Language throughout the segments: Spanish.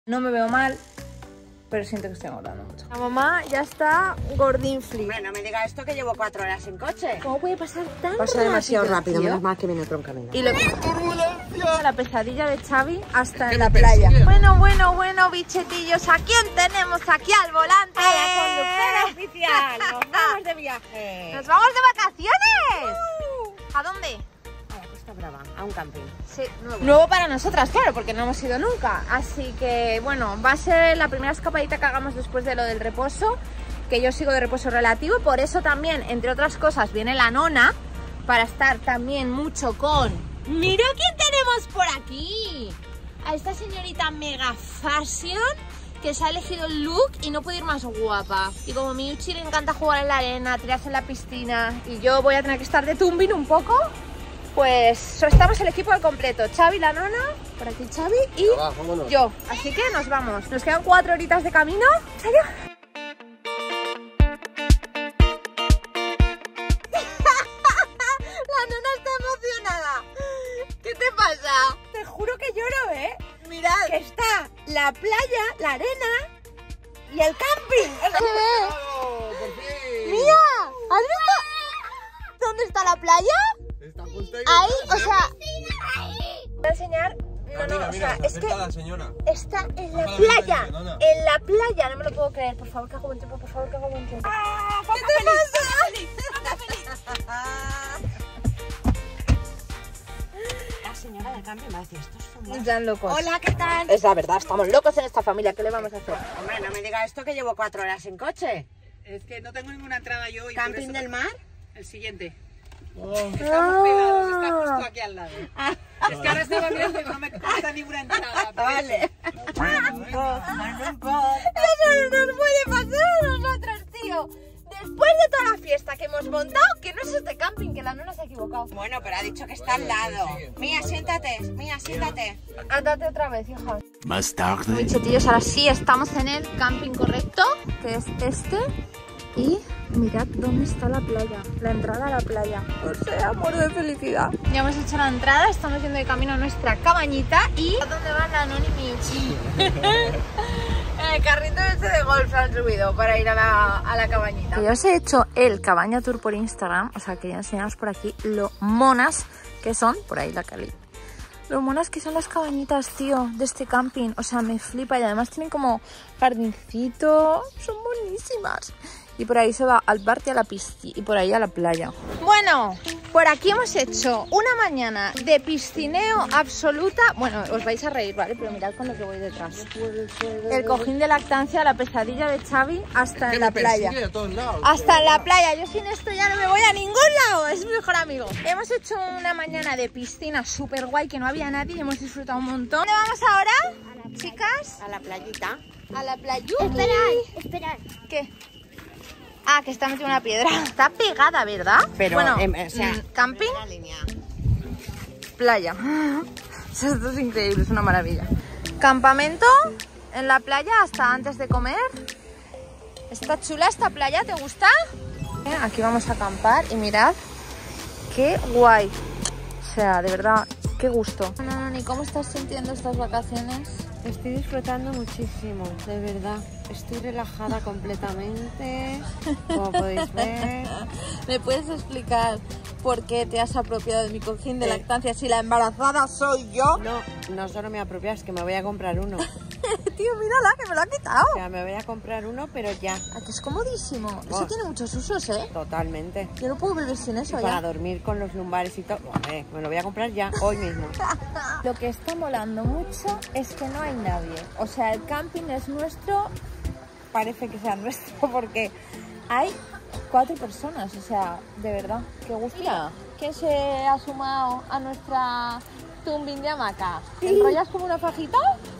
No me veo mal, pero siento que estoy engordando mucho. La mamá ya está gordinfli. Hombre, no me diga esto que llevo 4 horas en coche. ¿Cómo puede pasar tan rápido? Pasa demasiado rápido, tío? menos mal que viene otro en camino. Y lo que... La pesadilla de Xavi hasta en la playa. Bueno, bichetillos, ¿a quién tenemos aquí al volante? ¡A la conductora oficial! ¡Nos vamos de viaje! ¡Nos vamos de vacaciones! ¿A dónde? A la Costa Brava, a un camping. Sí, nuevo para nosotras, claro, porque no hemos ido nunca. Así que, bueno, va a ser la primera escapadita que hagamos después de lo del reposo, que yo sigo de reposo relativo. Por eso también, entre otras cosas, viene la nona, para estar también mucho con... ¡Mira quién tenemos por aquí! A esta señorita mega fashion, que se ha elegido el look y no puede ir más guapa. Y como a mi Uchi le encanta jugar en la arena, tirarse en la piscina, y yo voy a tener que estar de tumbing un poco, pues estamos el equipo al completo. Xavi, la nona, por aquí Xavi y yo. Así que nos vamos. Nos quedan 4 horitas de camino. ¿En serio? La nona está emocionada. ¿Qué te pasa? Te juro que lloro, ¿eh? Mirad, que está la playa, la arena y el camping. ¿Se ve? ¡Por fin! ¡Mira! ¿Has visto dónde está la playa? Está justo Ahí, o sea... Voy a enseñar... Mira, o sea, es que la señora. está en la Ojalá playa. no, no. En la playa, no me lo puedo creer. Por favor, que hago buen tiempo, por favor, que hago buen tiempo. ¿Qué te pasa? La señora del camping va a decir, estos son... Están locos. Hola, ¿qué tal? Es la verdad, estamos locos en esta familia. ¿Qué le vamos a hacer? Hombre, no me diga esto que llevo 4 horas en coche. Es que no tengo ninguna entrada yo. Y ¿Camping por eso del mar? El siguiente. Estamos pegados, está justo aquí al lado. Es que ahora estaba mirando y no me cuesta ninguna entrada. Vale. Eso no nos puede pasar a nosotros, tío. Después de toda la fiesta que hemos montado, que no es este camping, que la nona se ha equivocado. Bueno, pero ha dicho que está al lado. Mía, siéntate. Mía, siéntate. Ándate otra vez, hija. Más tarde. Bichetillos, ahora sí estamos en el camping correcto, que es este. Y mirad dónde está la playa, la entrada a la playa. O sea, muero de felicidad. Ya hemos hecho la entrada, estamos yendo de camino a nuestra cabañita. ¿Y a dónde van la noni y Miuchi? En el carrito ese de golf se han subido para ir a la cabañita. Que yo os he hecho el cabaña tour por Instagram, o sea, quería enseñaros por aquí lo monas que son, por ahí la Cali. Lo monas que son las cabañitas, tío, de este camping. O sea, me flipa y además tienen como jardincito, son buenísimas. Y por ahí se va al parque a la piscina y por ahí a la playa. Bueno, por aquí hemos hecho una mañana de piscineo absoluta. Bueno, os vais a reír, ¿vale? Pero mirad con lo que voy detrás. El cojín de lactancia, la pesadilla de Xavi hasta en la playa. Hasta en la playa. Yo sin esto ya no me voy a ningún lado. Es mi mejor amigo. Hemos hecho una mañana de piscina súper guay que no había nadie y hemos disfrutado un montón. ¿Dónde vamos ahora, chicas? A la playita. A la playa. Esperad. ¿Qué? Ah, que está metida una piedra. Está pegada, ¿verdad? Pero, bueno, o sea, camping, la línea. playa. O sea, esto es increíble, es una maravilla. Campamento en la playa hasta antes de comer. Está chula esta playa, ¿te gusta? Aquí vamos a acampar y mirad qué guay. O sea, de verdad, qué gusto. Noni, ¿cómo estás sintiendo estas vacaciones? Estoy disfrutando muchísimo, de verdad. Estoy relajada completamente, como podéis ver. ¿Me puedes explicar por qué te has apropiado de mi cojín de lactancia si la embarazada soy yo? No solo me apropias, es que me voy a comprar uno. Tío, mírala, que me lo ha quitado. O sea, me voy a comprar uno, pero ya. Aquí es comodísimo. Eso tiene muchos usos, ¿eh? Totalmente. Yo no puedo vivir sin eso Y ya. para dormir con los lumbares y todo. Me lo voy a comprar ya, hoy mismo. Lo que está molando mucho es que no hay nadie. O sea, el camping es nuestro. Parece que sea nuestro porque hay 4 personas. O sea, de verdad, qué gusto. Mira, ¿quién se ha sumado a nuestra tumbing de hamaca? ¿Te enrollas como una fajita?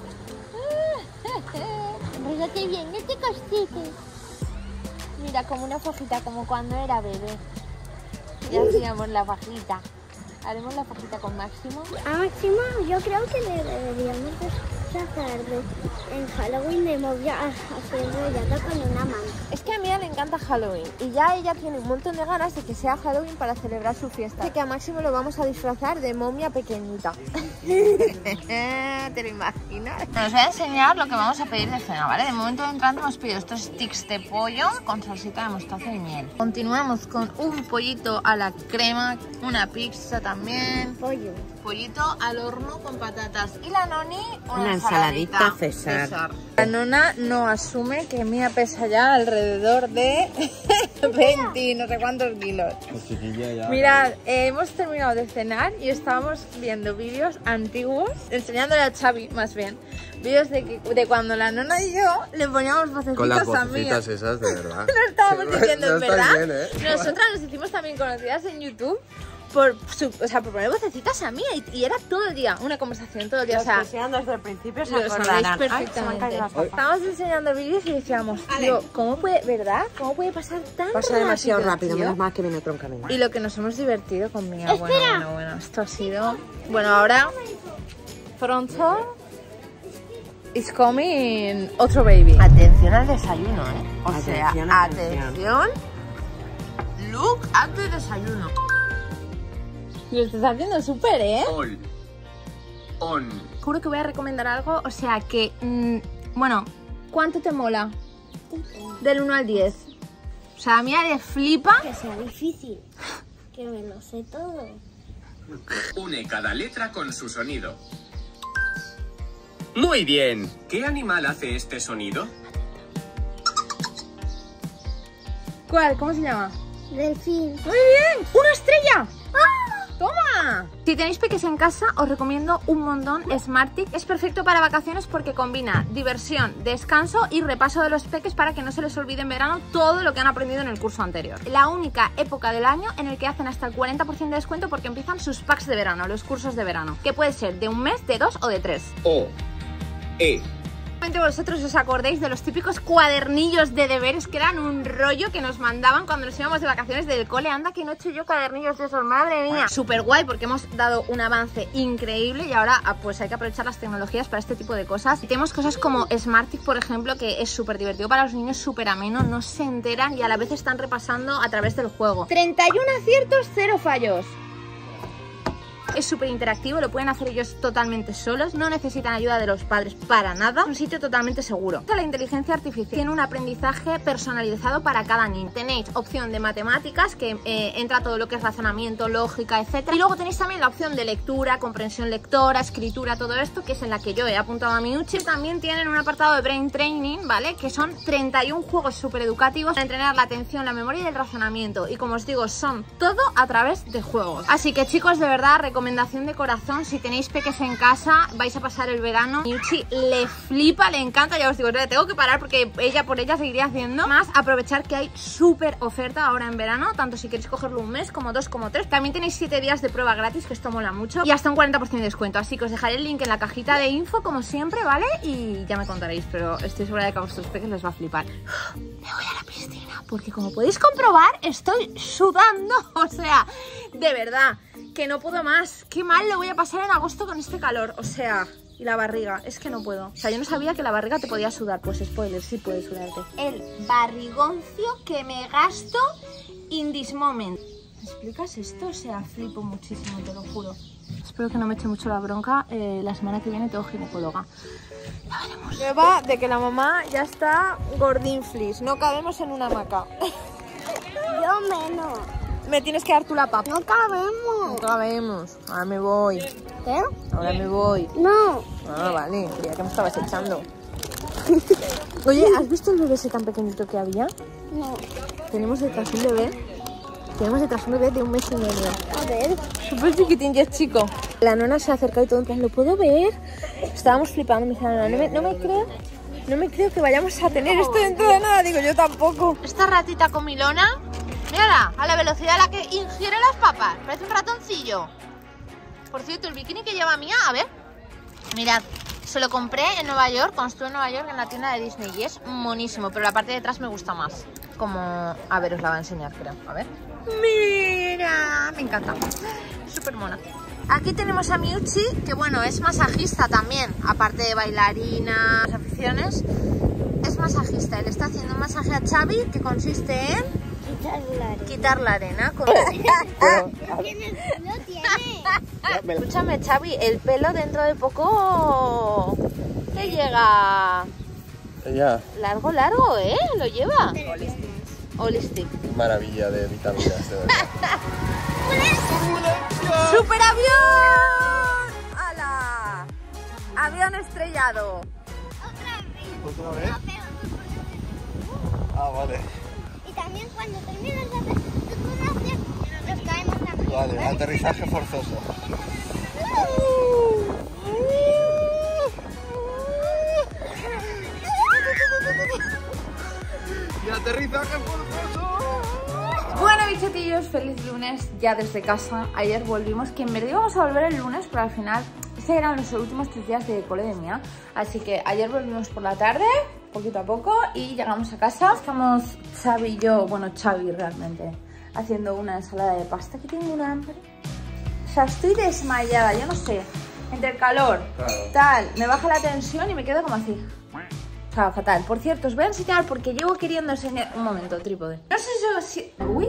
Enróllate bien, no te castiques. Mira, como una fajita, como cuando era bebé. Ya hacíamos la fajita. Haremos la fajita con Máximo. A Máximo yo creo que le deberíamos hacer en Halloween me voy a hacer enrollada con una manta. Es que a Mía le encanta Halloween y ya ella tiene un montón de ganas de que sea Halloween para celebrar su fiesta. Así que a Máximo lo vamos a disfrazar de momia pequeñita. ¿Te lo imaginas? Os voy a enseñar lo que vamos a pedir de cena, ¿vale? De momento de entrante hemos pedido estos sticks de pollo con salsita de mostaza y miel. Continuamos con un pollito a la crema, una pizza también. Pollo. Pollito al horno con patatas. Y la Noni, Una ensaladita César. La nona no asume que Mía pesa ya alrededor de 20, no sé cuántos kilos. Mirad, hemos terminado de cenar y estábamos viendo vídeos antiguos, enseñándole a Xavi más bien, vídeos de cuando la nona y yo le poníamos vocecitas Con las a Mía. vocecitas esas, de verdad. Lo estábamos diciendo, No en estáis verdad. bien, ¿eh? Nosotras nos hicimos también conocidas en YouTube por poner vocecitas a Mía y era todo el día, una conversación todo el día. Los O sea, que sean desde el principio se lo sabéis acordarán. perfectamente. Estábamos enseñando vídeos y decíamos, tío, ¿cómo puede, verdad? ¿Cómo puede pasar tan Pasa demasiado rápido, tío? menos mal que viene otro en camino. Y lo que nos hemos divertido con Mía. Bueno, esto ha sido... Bueno, ahora, pronto, is coming otro baby. Atención al desayuno, ¿eh? O sea, atención. Look at the desayuno. Lo estás haciendo súper, ¿eh? Juro que voy a recomendar algo, o sea que... bueno, ¿cuánto te mola? Del 1 al 10. O sea, a mí le flipa. Que sea difícil. Que me lo sé todo. Une cada letra con su sonido. Muy bien. ¿Qué animal hace este sonido? ¿Cuál? ¿Cómo se llama? Delfín. ¡Muy bien! ¡Una estrella! ¡Ah! ¡Toma! Si tenéis peques en casa, os recomiendo un montón Smartick. Es perfecto para vacaciones porque combina diversión, descanso y repaso de los peques para que no se les olvide en verano todo lo que han aprendido en el curso anterior. La única época del año en el que hacen hasta el 40% de descuento porque empiezan sus packs de verano, los cursos de verano, que puede ser de un mes, de 2 o de 3. Vosotros os acordéis de los típicos cuadernillos de deberes que eran un rollo que nos mandaban cuando nos íbamos de vacaciones del cole. Anda que no he hecho yo cuadernillos de esos, madre mía. Súper guay porque hemos dado un avance increíble y ahora pues hay que aprovechar las tecnologías para este tipo de cosas. Y tenemos cosas como Smartick, por ejemplo, que es súper divertido para los niños, súper ameno, no se enteran y a la vez están repasando a través del juego. 31 aciertos, 0 fallos. Es súper interactivo, lo pueden hacer ellos totalmente solos, no necesitan ayuda de los padres para nada, es un sitio totalmente seguro. La inteligencia artificial tiene un aprendizaje personalizado para cada niño. Tenéis opción de matemáticas, que entra todo lo que es razonamiento, lógica, etc. Y luego tenéis también la opción de lectura, comprensión lectora, escritura, todo esto, que es en la que yo he apuntado a mi Uchi. También tienen un apartado de Brain Training, ¿vale? Que son 31 juegos súper educativos para entrenar la atención, la memoria y el razonamiento. Y como os digo, son todo a través de juegos. Así que chicos, de verdad, recomendación de corazón, si tenéis peques en casa, vais a pasar el verano. Yuchi le flipa, le encanta, ya os digo, le tengo que parar porque por ella seguiría haciendo. Más aprovechar que hay súper oferta ahora en verano, tanto si queréis cogerlo un mes, como 2, como 3. También tenéis 7 días de prueba gratis, que esto mola mucho, y hasta un 40% de descuento, así que os dejaré el link en la cajita de info, como siempre, ¿vale? Y ya me contaréis, pero estoy segura de que a vuestros peques les va a flipar. Me voy a la piscina, porque como podéis comprobar, estoy sudando, o sea, de verdad, que no puedo más. Qué mal le voy a pasar en agosto con este calor, o sea, y la barriga, es que no puedo. O sea, yo no sabía que la barriga te podía sudar, pues spoiler, sí puede sudarte. El barrigoncio que me gasto in this moment. ¿Me explicas esto? O sea, flipo muchísimo, te lo juro. Espero que no me eche mucho la bronca. La semana que viene tengo ginecóloga. Ya veremos. Prueba de que la mamá ya está gordinflis. No cabemos en una hamaca. Yo menos. Me tienes que dar tú la papa. No cabemos. No cabemos. Ahora me voy. ¿Qué? Ahora me voy. No. Ah, vale. Creía que me estabas echando. Oye, ¿has visto el bebé ese tan pequeñito que había? No. Tenemos detrás un bebé. Tenemos detrás un bebé de 1 mes y medio. A ver. Súper chiquitín, ya es chico. La nona se ha acercado y todo en plan, ¿lo puedo ver? Estábamos flipando, me dice la nona, no me creo que vayamos a tener esto dentro de nada. Digo, yo tampoco. Esta ratita comilona, mírala, a la velocidad a la que ingiere las papas. Parece un ratoncillo. Por cierto, el bikini que lleva Mía, a ver. Mirad, se lo compré en Nueva York, construí en Nueva York en la tienda de Disney y es monísimo, pero la parte de atrás me gusta más. Como, a ver, os la voy a enseñar, creo. A ver. Mira, me encanta. Súper mona. Aquí tenemos a Miuchi, que bueno, es masajista también, aparte de bailarina, las aficiones, es masajista. Él está haciendo un masaje a Xavi que consiste en quitar la arena. Escúchame, Xavi, el pelo dentro de poco te llega largo, ¿eh? Lo lleva. Holistic. Maravilla de vitaminas, de verdad. ¡Super avión! ¡Hala! Avión estrellado. ¿Otra vez? Ah, vale. Y también cuando terminas de hacer tu acción, nos caemos también. Vale, aterrizaje forzoso. ¡Y aterrizaje forzoso! Bueno, bichetillos, feliz lunes ya desde casa. Ayer volvimos, que en verdad íbamos a volver el lunes, pero al final ese eran los últimos 3 días de cole de Mía. Así que ayer volvimos por la tarde, poquito a poco, y llegamos a casa. Estamos Xavi y yo, bueno, Xavi realmente, haciendo una ensalada de pasta, que tengo un hambre. O sea, estoy desmayada, yo no sé, entre el calor, tal, me baja la tensión y me quedo como así. O sea, fatal. Por cierto, os voy a enseñar porque llevo queriendo enseñar... Un momento, trípode. No sé si... Uy.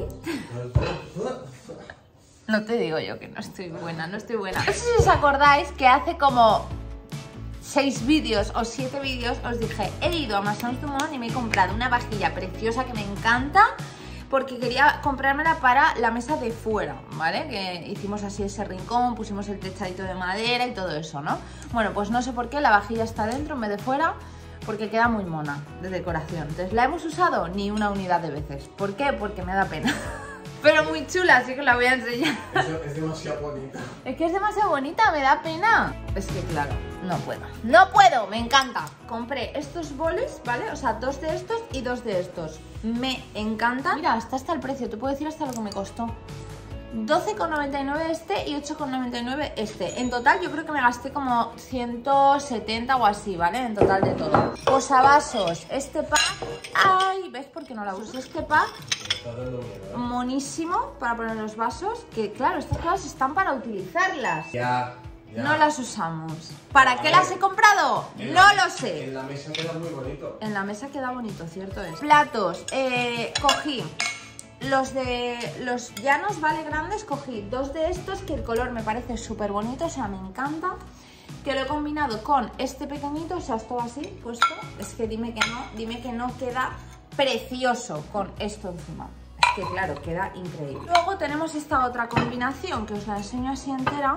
No te digo yo que no estoy buena, no estoy buena. No sé si os acordáis que hace como 6 vídeos o 7 vídeos os dije, he ido a Maisons du Monde y me he comprado una vajilla preciosa que me encanta porque quería comprármela para la mesa de fuera, ¿vale? Que hicimos así ese rincón, pusimos el techadito de madera y todo eso, ¿no? Bueno, pues no sé por qué la vajilla está dentro en vez de fuera, porque queda muy mona de decoración. Entonces, ¿la hemos usado? Ni una unidad de veces. ¿Por qué? Porque me da pena. Pero muy chula, así que la voy a enseñar. Es demasiado bonita. Es que es demasiado bonita, me da pena. Es que claro, no puedo. ¡No puedo! Me encanta. Compré estos boles, ¿vale? O sea, 2 de estos y 2 de estos. Me encanta. Mira, hasta el precio. Te puedo decir hasta lo que me costó. 12,99 este y 8,99 este. En total yo creo que me gasté como 170 o así, ¿vale? En total de todo. Posavasos, este pack. Ay, ¿ves por qué no la uso? Este pack monísimo para poner los vasos. Que claro, estas cosas están para utilizarlas. Ya. No las usamos. ¿Para qué las he comprado? No lo sé. En la mesa queda muy bonito. En la mesa queda bonito, cierto es. Platos, cogí los llanos, ¿vale? Grandes, cogí 2 de estos que el color me parece súper bonito, o sea, me encanta. Que lo he combinado con este pequeñito, o sea, esto así puesto. Es que dime que no queda precioso con esto encima. Es que claro, queda increíble. Luego tenemos esta otra combinación que os la enseño así entera,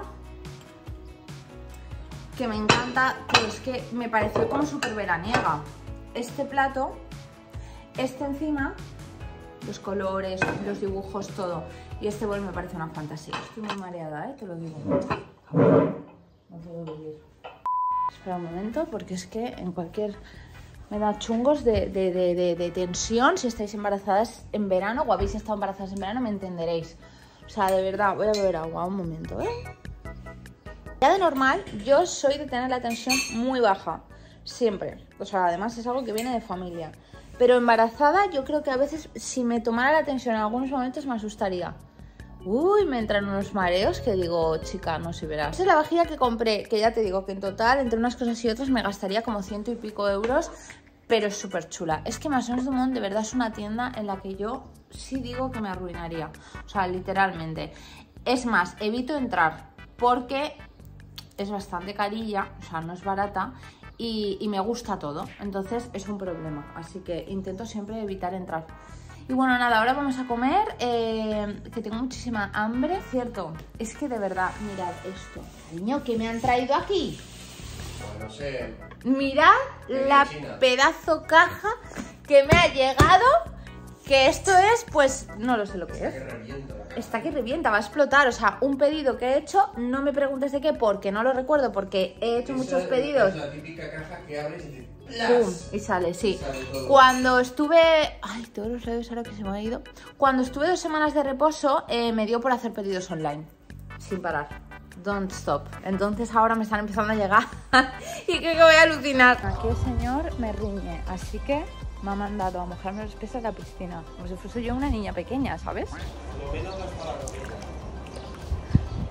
que me encanta, pero es que me pareció como súper veraniega. Este plato, este encima, los colores, los dibujos, todo. Y este bol me parece una fantasía. Estoy muy mareada, te lo digo. No puedo vivir. Espera un momento, porque es que en cualquier... Me da chungos de tensión. Si estáis embarazadas en verano o habéis estado embarazadas en verano, me entenderéis. O sea, de verdad, voy a beber agua un momento, ¿eh? Ya de normal, yo soy de tener la tensión muy baja. Siempre. O sea, además es algo que viene de familia. Pero embarazada yo creo que a veces si me tomara la tensión en algunos momentos me asustaría. Uy, me entran unos mareos que digo, chica, no sé, verás. Esta es la vajilla que compré, que ya te digo que en total, entre unas cosas y otras, me gastaría como 100 y pico euros, pero es súper chula. Es que Maisons du Monde de verdad es una tienda en la que yo sí digo que me arruinaría. O sea, literalmente. Es más, evito entrar porque es bastante carilla, o sea, no es barata. Y me gusta todo, entonces es un problema, así que intento siempre evitar entrar. Y bueno, nada, ahora vamos a comer, que tengo muchísima hambre. Cierto, es que de verdad, mirad esto, cariño, ¿qué me han traído aquí? Bueno, no sé. Mirad la pedazo caja que me ha llegado, que esto es, pues, no lo sé lo que es. Está que revienta, va a explotar. O sea, un pedido que he hecho, no me preguntes de qué, porque no lo recuerdo, porque he hecho muchos pedidos. Es la típica caja que abres y te... ¡Pum! Y sale, sí. Cuando estuve... Ay, todos los labios ahora que se me ha ido. Cuando estuve 2 semanas de reposo, me dio por hacer pedidos online. Sin parar. Don't stop. Entonces ahora me están empezando a llegar. Y creo que voy a alucinar. Aquí el señor me riñe, así que... me ha mandado a mojarme los pies en la piscina. Como si fuese yo una niña pequeña, ¿sabes?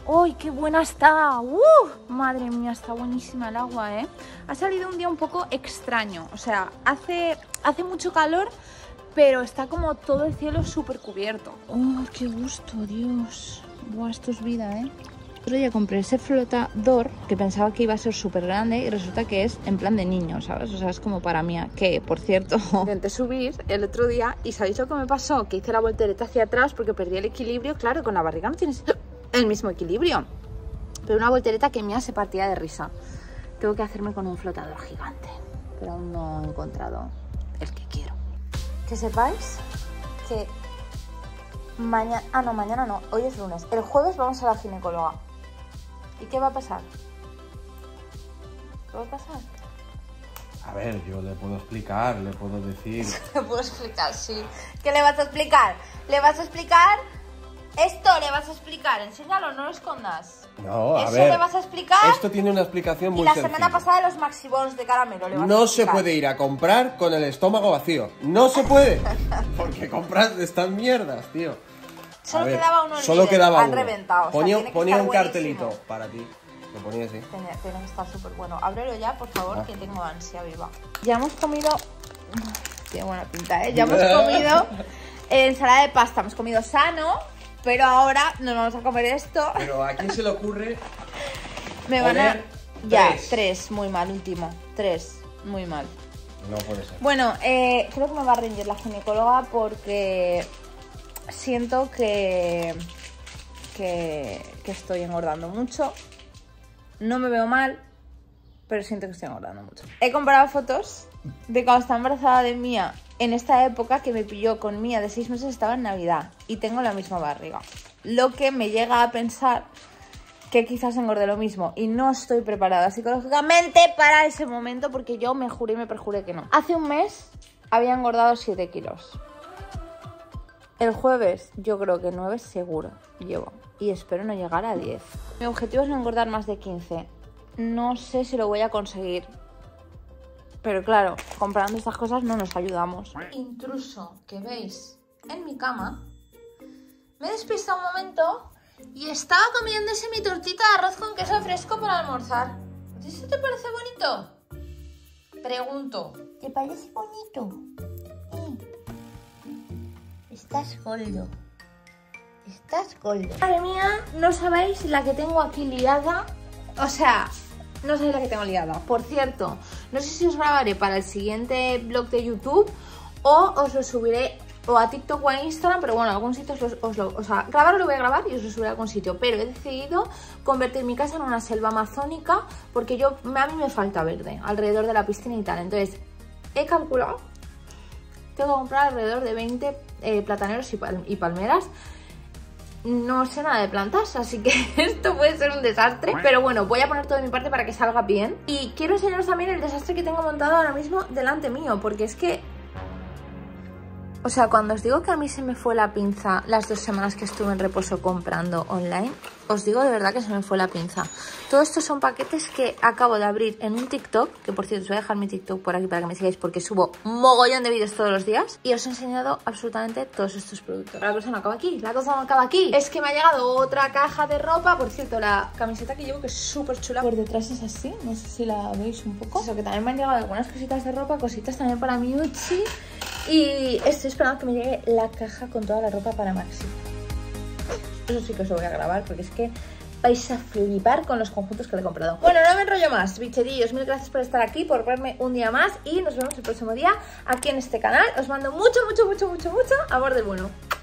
¡Uy, qué buena está! Madre mía, está buenísima el agua, ¿eh? Ha salido un día un poco extraño. O sea, hace mucho calor, pero está como todo el cielo súper cubierto. ¡Oh, qué gusto, Dios! Buah, esto es vida, ¿eh? Otro día compré ese flotador que pensaba que iba a ser súper grande y resulta que es en plan de niño, ¿sabes? O sea, es como para mí, que, por cierto, intenté subir el otro día y ¿sabéis lo que me pasó? Que hice la voltereta hacia atrás porque perdí el equilibrio. Claro, con la barriga no tienes el mismo equilibrio. Pero una voltereta que mía se partía de risa. Tengo que hacerme con un flotador gigante, pero aún no he encontrado el que quiero. Que sepáis que mañana... Ah, no, mañana no, hoy es lunes. El jueves vamos a la ginecóloga. ¿Y qué va a pasar? ¿Qué va a pasar? A ver, yo le puedo explicar, le puedo decir... Le puedo explicar, sí. ¿Qué le vas a explicar? ¿Le vas a explicar? Esto le vas a explicar, enséñalo, no lo escondas. No, a ¿Eso ver, le vas a explicar? esto tiene una explicación muy Y la sencilla. semana pasada los maxibons de caramelo, le vas a No se explicar. puede ir a comprar con el estómago vacío. No se puede. Porque compras estas mierdas, tío. Solo A ver, quedaba uno en solo Lidl, quedaba han uno. reventado, o sea, Ponía, tiene que ponía estar un buenísimo. cartelito para ti. Lo ponía así. Tiene que estar súper bueno. Ábrelo ya, por favor, Ah. que tengo ansia viva. Ya hemos comido... Tiene buena pinta, ¿eh? Ya hemos comido ensalada de pasta. Hemos comido sano, pero ahora nos vamos a comer esto. Pero ¿a quién se le ocurre? Me van a... poner Ya, tres? 3, muy mal, último. 3, muy mal. No puede ser. Bueno, creo que me va a reñir la ginecóloga porque siento que estoy engordando mucho. No me veo mal, pero siento que estoy engordando mucho. He comprado fotos de cuando estaba embarazada de Mía en esta época que me pilló con Mía de 6 meses, estaba en Navidad y tengo la misma barriga. Lo que me llega a pensar que quizás engorde lo mismo y no estoy preparada psicológicamente para ese momento porque yo me juré y me perjuré que no. Hace un mes había engordado 7 kilos. El jueves yo creo que 9 seguro llevo y espero no llegar a 10. Mi objetivo es no engordar más de 15. No sé si lo voy a conseguir. Pero claro, comprando estas cosas no nos ayudamos. Intruso que veis en mi cama. Me he despistado un momento y estaba comiéndose mi tortita de arroz con queso fresco para almorzar. ¿Eso te parece bonito? Pregunto. ¿Te parece bonito? Estás gordo. Estás gordo. Madre mía, no sabéis la que tengo aquí liada. O sea, no sabéis la que tengo liada. Por cierto, no sé si os grabaré para el siguiente vlog de YouTube o os lo subiré o a TikTok o a Instagram, pero bueno, en algún sitio o sea, grabarlo lo voy a grabar y os lo subiré a algún sitio. Pero he decidido convertir mi casa en una selva amazónica porque a mí me falta verde alrededor de la piscina y tal. Entonces, he calculado, tengo que comprar alrededor de 20 plataneros y palmeras. No sé nada de plantas, así que esto puede ser un desastre. Pero bueno, voy a poner todo de mi parte para que salga bien. Y quiero enseñaros también el desastre que tengo montado ahora mismo delante mío, porque es que... O sea, cuando os digo que a mí se me fue la pinza las 2 semanas que estuve en reposo comprando online, os digo de verdad que se me fue la pinza. Todo esto son paquetes que acabo de abrir en un TikTok, que por cierto os voy a dejar mi TikTok por aquí para que me sigáis porque subo un mogollón de vídeos todos los días. Y os he enseñado absolutamente todos estos productos. La cosa no acaba aquí, la cosa no acaba aquí. Es que me ha llegado otra caja de ropa. Por cierto, la camiseta que llevo, que es súper chula, por detrás es así, no sé si la veis un poco. Eso, que también me han llegado algunas cositas de ropa, cositas también para mi Uchi. Y estoy esperando que me llegue la caja con toda la ropa para Maxi. Eso sí que os lo voy a grabar porque es que vais a flipar con los conjuntos que le he comprado. Bueno, no me enrollo más, bicherillos. Mil gracias por estar aquí, por verme un día más. Y nos vemos el próximo día aquí en este canal. Os mando mucho, mucho, mucho, mucho, mucho amor del bueno.